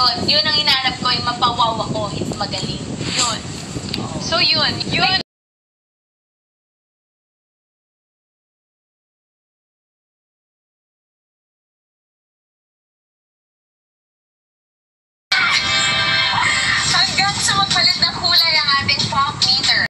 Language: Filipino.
Yun ang hinahanap ko, yung mapawaw ako, hindi magaling. Yun. So yun.